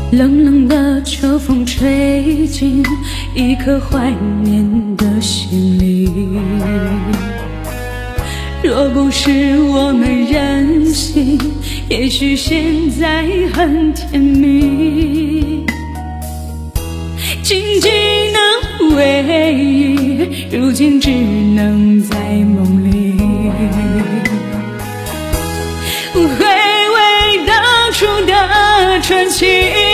冷冷的秋风吹进一颗怀念的心里。若不是我们任性，也许现在很甜蜜。紧紧的回忆，如今只能在梦里回味当初的纯情。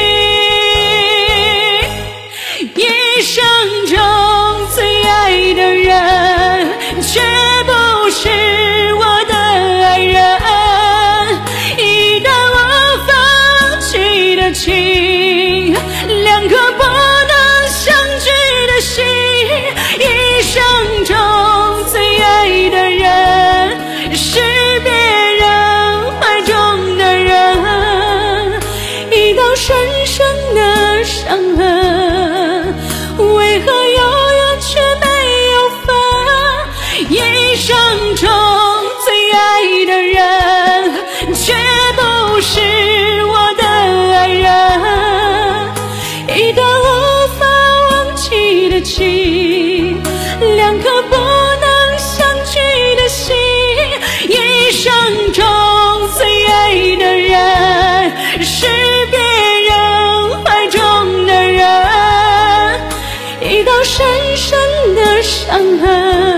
一生中最爱的人，却不是我的爱人。一旦我放弃的情，两颗不能相聚的心。一生中最爱的人，是别人怀中的人。一道深深的伤痕，为何有缘却没有分？一生中最爱的人，却不是我的爱人。一段无法忘记的情，两颗不能相聚的心。一生中最爱的人，是别人怀中的人。一道深深的伤痕。